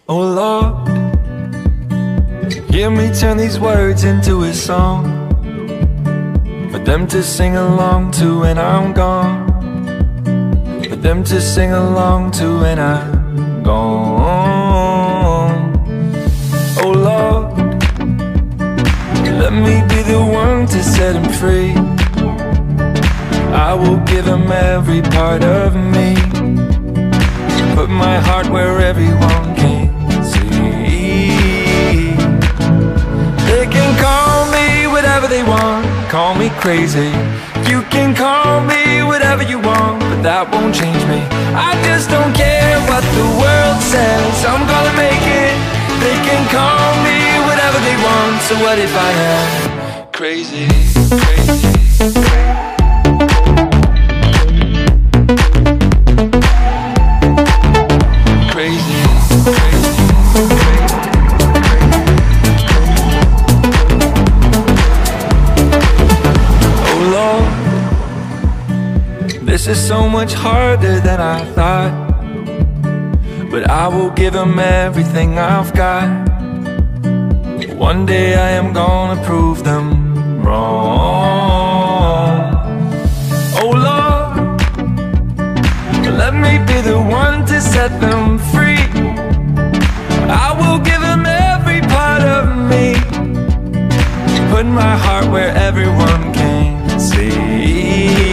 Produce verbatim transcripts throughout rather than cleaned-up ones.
Oh Lord, hear me turn these words into a song for them to sing along to when I'm gone, for them to sing along to when I'm gone. Oh Lord, let me be the one to set him free. I will give him every part of me, put my heart where everyone can see. They can call me whatever they want, call me crazy. You can call me whatever you want, but that won't change me. I just don't care what the world says, I'm gonna make it. They can call me whatever they want, so what if I am crazy, crazy, crazy. This is so much harder than I thought, but I will give him everything I've got. One day I am gonna prove them wrong. Oh Lord, let me be the one to set them free. I will give him every part of me, put my heart where everyone can see.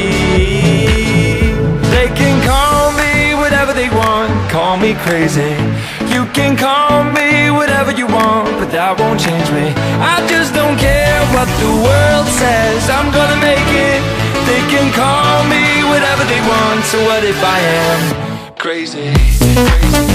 They can call me whatever they want, call me crazy. You can call me whatever you want, but that won't change me. I just don't care what the world says, I'm gonna make it. They can call me whatever they want, so what if I am crazy, crazy.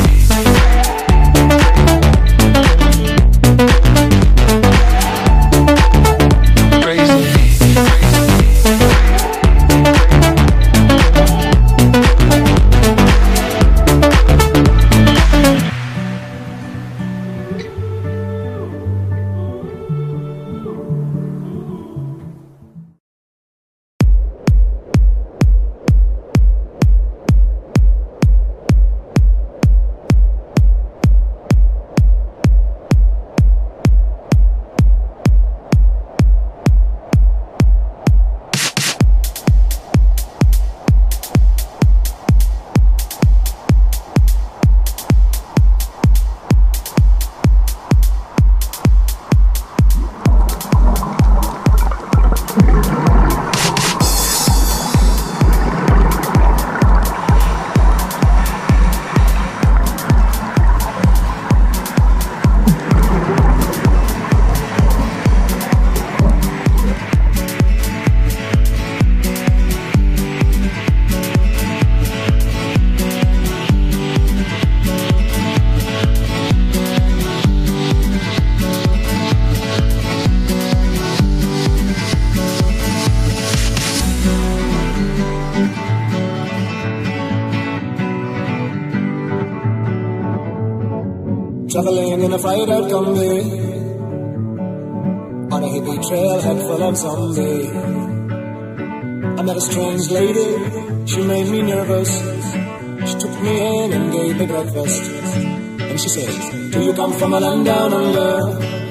Travelling in a fried-out Kombi on a hippie trailhead full of zombies. I met a strange lady, she made me nervous. She took me in and gave me breakfast, and she said, do you come from a land down under,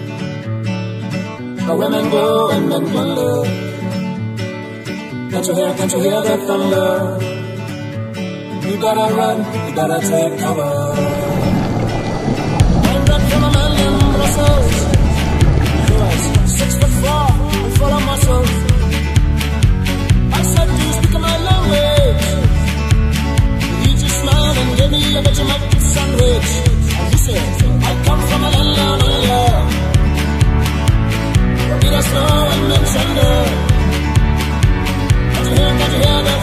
where women go and men wonder? Can't you hear, can't you hear the thunder? You gotta run, you gotta take cover. From a man in Brussels, he was six foot four and full of muscles. I said, do you speak my language? He just smiled and gave me a Vegemite sandwich. And he said, I come from a land down under, where there's snow and men thunder. Can't you hear, can't you hear the